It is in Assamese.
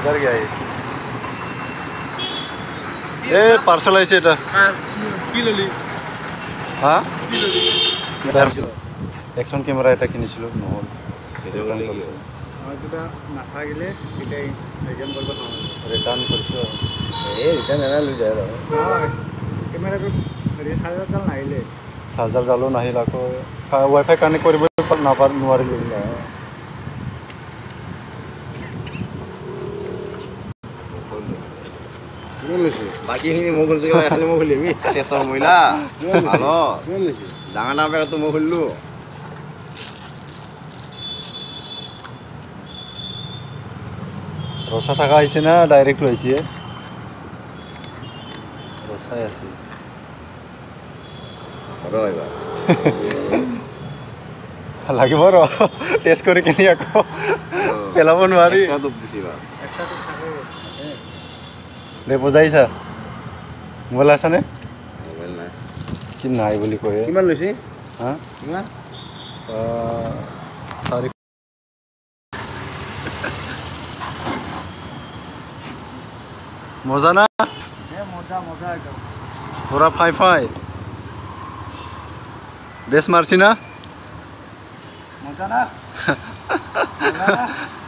किधर गया ये पार्सल आइছে এটা কি ললি হ্যাঁ অ্যাকশন ক্যামেরা এটা কিনেছিল নহল এটা নাথাকিলে এটাই রিটার্ন করব রিটার্ন করছো রিটার্ন এনা লৈ যায় আৰু ক্যামেরাটো চার্জার ডাল নাইলে চার্জার ডালো নাহিল আকৌ ওয়াইফাই কানেক্ট কৰিব নোৱাৰিলো বাকীখিনি মই খুলিছোঁ খালি মই খুলিম চেতৰ মহিলা ভালো ডাঙৰ ডাঙৰ বেগটো মই খুলিলোঁ ৰচা থাকা আহিছে না ডাইৰেক্ট লৈছে ৰচাই আছে লাগিব ৰ টেষ্ট কৰি কিনি আকৌ পেলাব নোৱাৰি দে বুজাইছা মোবাইল আছানে কি নাই বুলি কয় কিমান লৈছে হা কিমান 4 মজা না মজা মজা একদম পুরা ফাই ফাই বেশ মারছি না মজা না